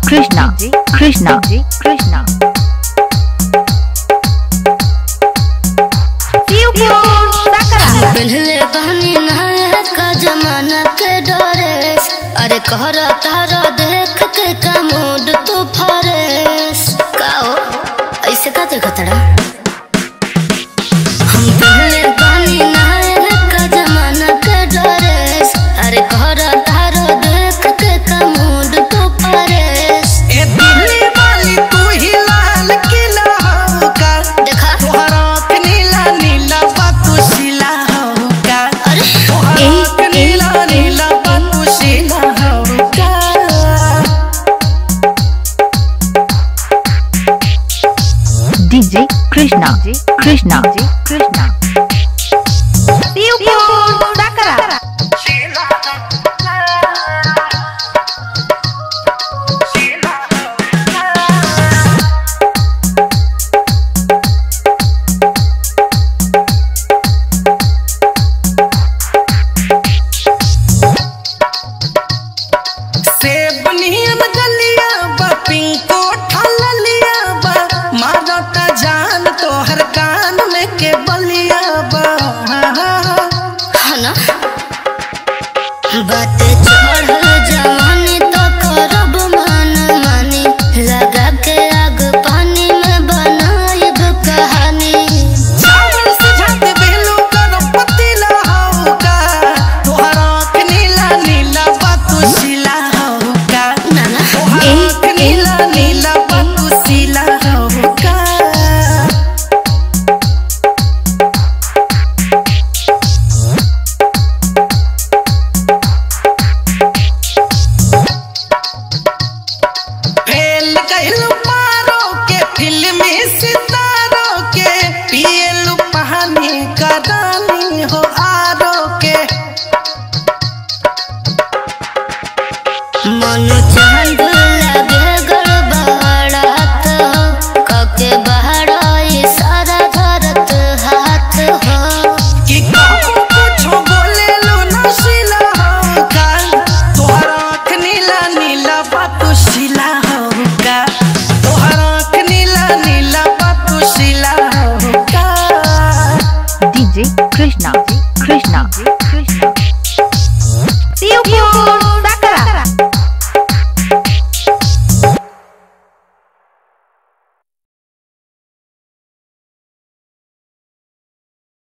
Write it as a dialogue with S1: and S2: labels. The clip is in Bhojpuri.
S1: Krishna, Krishna, Krishna.
S2: पहले बहनी नहाए का जमाना के डरे, अरे कहरा तारा देख के का मूड तू फरेस का हो ऐसे का देखतड़ा। हम पहले बहनी नहाए का जमाना के डरे, अरे कहरा तारा देख के का मूड तू फरेस।
S3: ए दिल्ली वाली तू ही लाल किला हो का,
S2: देखा
S3: तोहरा के नीला नीला बातू शिला हो का,
S2: अरे
S3: तोहरा के नीला नीला बातू शिला हो का।
S1: DJ Krishna, Krishna, Krishna.
S3: सेब नियम गलिया बा, पिंको ठललिया बा, मारता जान तोहर कान में के बलिया बा।
S2: ना बात चढ़ल जवानी तो करब मन मानी, लगा के आग पानी में बनाइब कहानी।
S3: चावल से झाँक बेलू गरम पतीला हो का, तोहरा के नीला नीला बातू शिला हो का,
S2: नाना
S3: तोहरा के नीला नीला बातू शिला हो का। फेल कइलू पारो के फिल्मी सितारों के, पियलू पानी का रानी हो आरो के।
S2: मन चांद लगे गड़बड़ात हो, कके बहरा इशारा धरत हाथ हो।
S3: कि कहूँ कुछो बोलेलू नशीला हो का, तोहरा के नीला नीला बातू शिला हो का, तोहरा के नीला नीला बातू शिला हो का।
S1: DJ Krishna, Krishna, Krishna.